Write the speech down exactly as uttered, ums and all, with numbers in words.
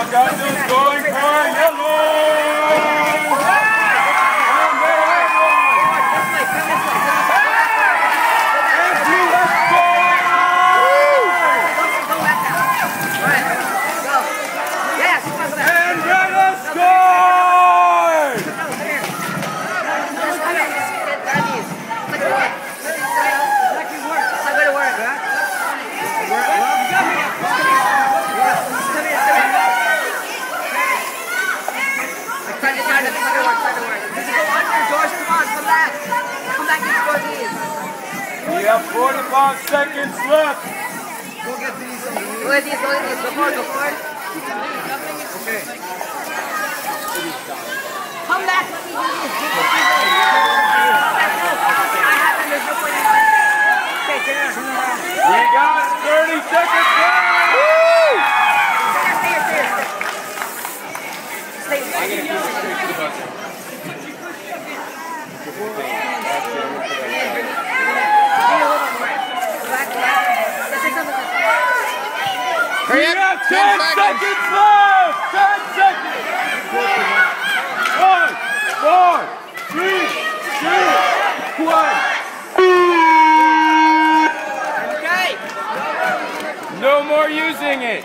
Gato's going for yellow! We have forty-five seconds left. Go get these. Go get these. Go get these. Go forward. Go forward. Okay. Come back. Let me do this. I have them. There's no point in it. Okay, turn around. We got thirty seconds left. Woo! Stay here. Stay here. Stay here. I'm going to keep it straight to the buzzer. Hurry up! We have ten, ten seconds. seconds left! ten seconds! Five, four, three, two, one. Okay. No more using it!